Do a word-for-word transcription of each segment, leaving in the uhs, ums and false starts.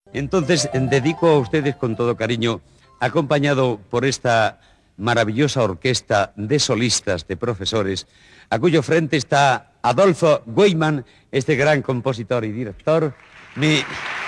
Entonces, dedico a ustedes con todo cariño, acompañado por esta maravillosa orquesta de solistas, de profesores, a cuyo frente está Adolfo Gueyman, este gran compositor y director. Mi...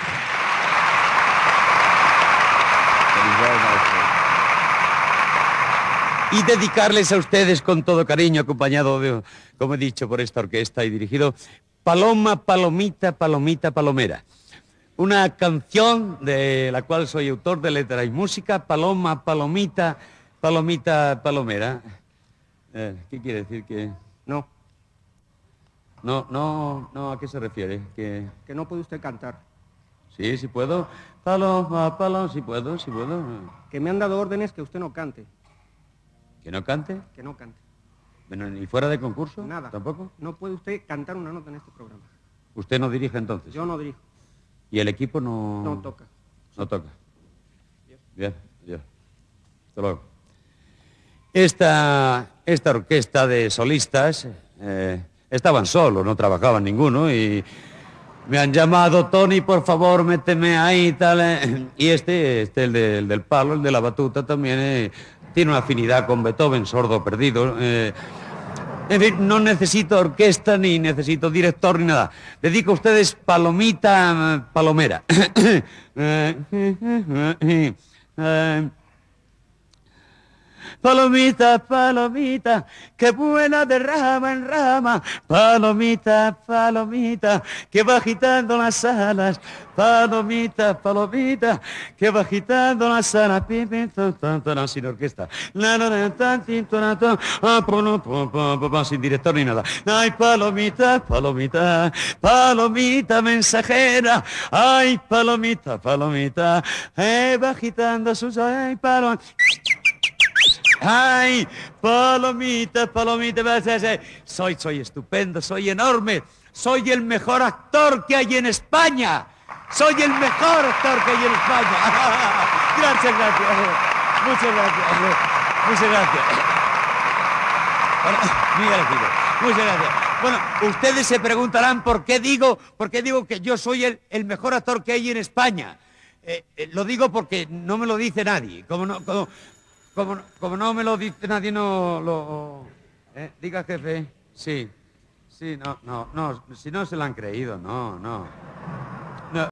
Y dedicarles a ustedes con todo cariño, acompañado, de, como he dicho, por esta orquesta y dirigido, Paloma, Palomita, Palomita, Palomera. Una canción de la cual soy autor de letra y música, Paloma, Palomita, Palomita, Palomera. Eh, ¿Qué quiere decir? Que no. No, no, no, ¿a qué se refiere? Que, que no puede usted cantar. Sí, sí puedo. Paloma, paloma, sí puedo, sí puedo. Que me han dado órdenes que usted no cante. ¿Que no cante? Que no cante. Bueno, ¿ni fuera de concurso? Nada. ¿Tampoco? No puede usted cantar una nota en este programa. ¿Usted no dirige entonces? Yo no dirijo. ¿Y el equipo no...? No toca. No toca. Bien, ya. Hasta luego. Esta, esta orquesta de solistas eh, estaban solos, no trabajaban ninguno y me han llamado, Tony, por favor, méteme ahí y tal. Eh. Y este, este el, de, el del palo, el de la batuta también, eh, tiene una afinidad con Beethoven, sordo perdido. Eh, En fin, no necesito orquesta, ni necesito director, ni nada. Dedico a ustedes Palomita Palomera. Palomita, palomita, qué buena de rama en rama. Palomita, palomita, que va agitando las alas. Palomita, palomita, que va agitando las alas. Sin orquesta. Sin director ni nada. Ay, palomita, palomita, palomita mensajera. Ay, palomita, palomita, eh, va agitando sus... Ay, palomita. ¡Ay! Palomita, palomita, soy, soy estupendo, soy enorme, soy el mejor actor que hay en España, soy el mejor actor que hay en España. Gracias, gracias, muchas gracias, muchas gracias. Bueno, muy agradecido, muchas gracias. Bueno, ustedes se preguntarán por qué digo, por qué digo que yo soy el, el mejor actor que hay en España. Eh, eh, lo digo porque no me lo dice nadie, como no... Como, Como, como no me lo dice nadie, no lo... ¿Eh? Diga, jefe. Sí, sí, no, no, no, si no se lo han creído, no, no.